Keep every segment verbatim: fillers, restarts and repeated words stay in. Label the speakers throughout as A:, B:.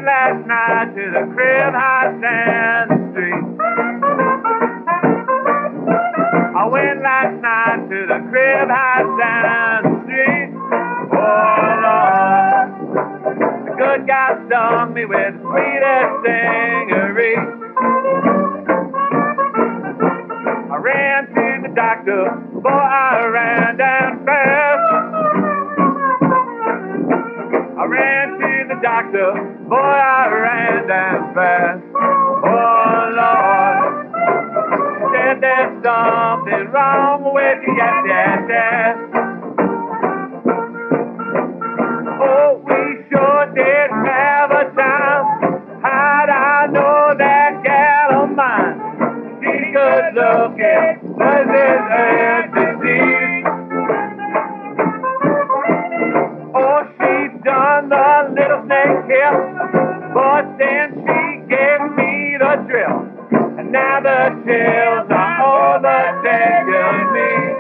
A: went last night to the crib house down the street. I went last night to the crib house down the street. Oh Lord, the good guy stung me with the sweetest stingery. I ran to the doctor, boy, I ran down fast. I ran to the doctor, boy, I ran down fast. Oh Lord, she said there's something wrong with you, yes, yes, yes. Oh, we sure did have a time. How'd I know that gal of mine? She's good looking, but this is disease. Oh, she done the little snake kill, but then she gave me the drill. And now the chills are overtaking me.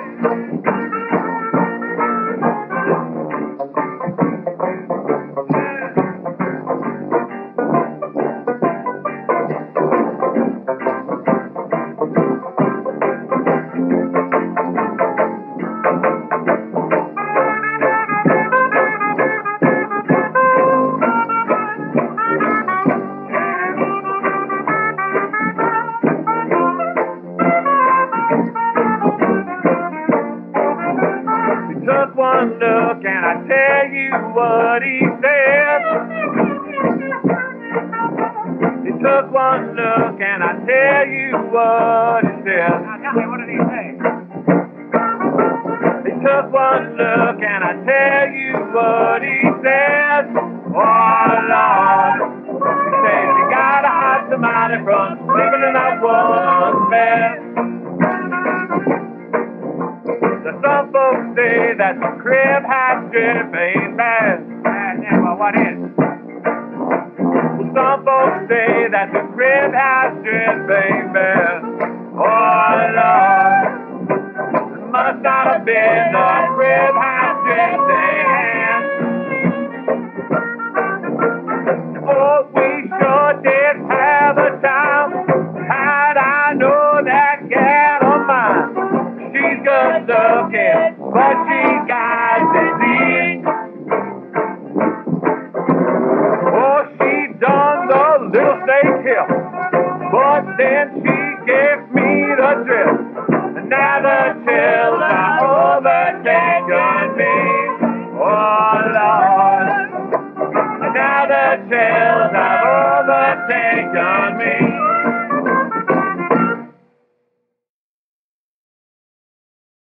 A: Took one look and I tell you what he said. He took one look and I tell you what he said. Now tell me, what did he say? He took one look and I tell you what he said. Oh Lord, he said you gotta hide somebody from sleeping in that woman's bed. Some folks say that the crib house strip ain't bad. And yeah, well, what is? Well, some folks say that the crib house strip ain't bad. Oh Lord, it must not have been the crib house strip they had. Oh, we sure did have a time. How'd I know that gal of mine? She's good looking, but she got disease. Oh, she done the little snake hill, but then she gave me the drill. And now the chills are overtaking me. Oh Lord, and now the chills are overtaking me.